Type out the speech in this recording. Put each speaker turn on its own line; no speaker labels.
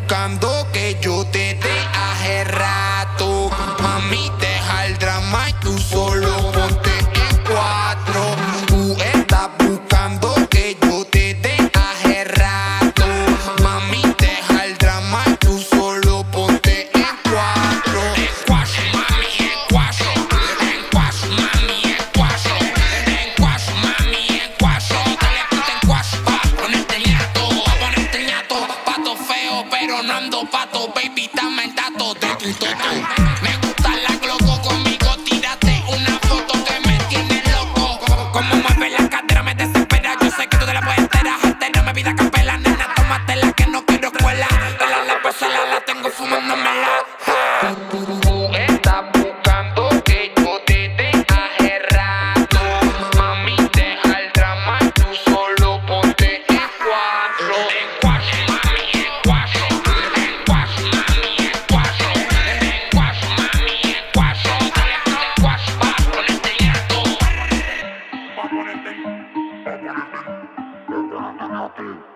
buscando que yo te dé hace rato. Mami, deja el drama y tú solo ponte en cuatro. Tú estás buscando que yo te dé hace rato. Mami, deja el drama y tú solo ponte en cuatro. En cuatro, mami, en cuatro. En cuatro, mami, en cuatro. En cuatro, mami, en cuatro. Dale, ponte en cuatro pa' ponerte el ñato. Pato feo, pero no ando pato. Baby, dame el dato de tu toto. Me gusta la gloco, conmigo tírate una foto que me tiene loco. Como mueve la cadera me desespera. Yo sé que tú te la puedes enterar. Altera, me vida capela, nena, tómatela que no quiero escuela. La pasala la tengo fumándomela. Tú estás buscando que yo te dé hace rato. Mami, deja el drama y tú solo ponte en cuatro. En cuatro, mami, en cuatro. En cuatro, mami, en cuatro. En cuatro, mami, en cuatro. Dale, ponte en cuatro pa' ponerte el ñato.
Pa' ponerte